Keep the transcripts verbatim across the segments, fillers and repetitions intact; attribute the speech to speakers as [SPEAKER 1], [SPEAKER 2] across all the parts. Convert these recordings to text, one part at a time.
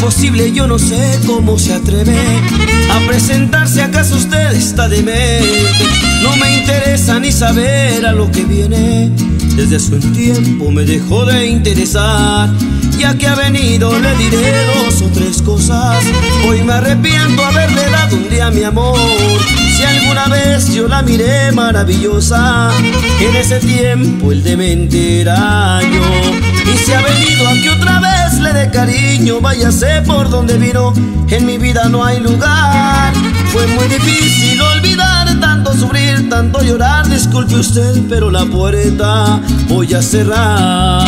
[SPEAKER 1] posible? Yo no sé cómo se atreve a presentarse. ¿Acaso usted está demente? No me interesa ni saber a lo que viene. Desde hace un tiempo me dejó de interesar. Ya que ha venido le diré dos o tres cosas. Hoy me arrepiento haberle dado un día mi amor. Si alguna vez yo la miré maravillosa, en ese tiempo el demente era yo. Y si ha venido a que otra vez le dé cariño, váyase por donde vino, en mi vida no hay lugar. Fue muy difícil olvidar, tanto sufrir, tanto llorar. Disculpe usted, pero la puerta voy a cerrar.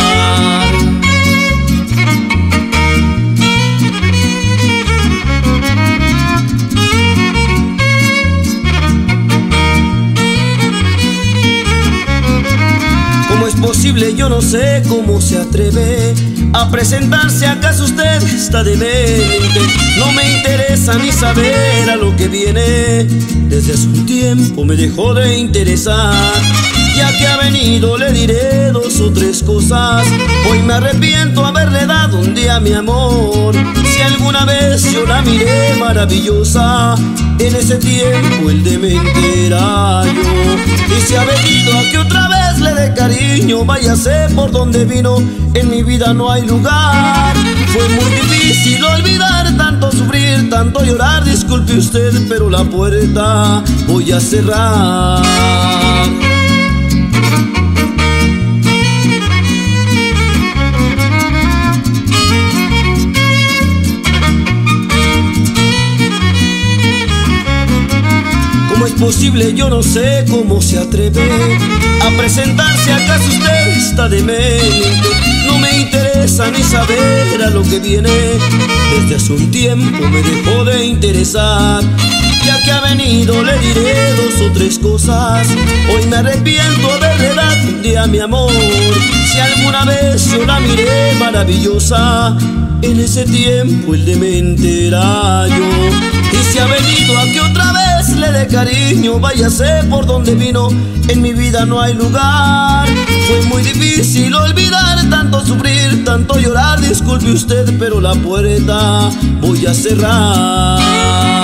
[SPEAKER 1] ¿Cómo es posible? Yo no sé cómo se atreve a presentarse. ¿Acaso usted está demente? No me interesa ni saber a lo que viene. Desde hace un tiempo me dejó de interesar. Ya que ha venido le diré dos o tres cosas. Hoy me arrepiento haberle dado un día mi amor. Si alguna vez yo la miré maravillosa, en ese tiempo el demente era yo. Y si ha venido a que otra vez le dé cariño, váyase por donde vino, en mi vida no hay lugar. Fue muy difícil olvidar, tanto sufrir, tanto llorar. Disculpe usted, pero la puerta voy a cerrar. ¿Cómo es posible? Yo no sé cómo se atreve a presentarse. ¿Acaso usted está demente? No me interesa ni saber a lo que viene. Desde hace un tiempo me dejó de interesar. Ya que ha venido le diré dos o tres cosas. Hoy me arrepiento haberle dado un día mi amor. Si alguna vez yo la miré maravillosa, en ese tiempo el demente era yo. Y si ha venido a que otra vez le dé cariño, váyase por donde vino, en mi vida no hay lugar. Fue muy difícil olvidar, tanto sufrir, tanto llorar. Disculpe usted, pero la puerta voy a cerrar.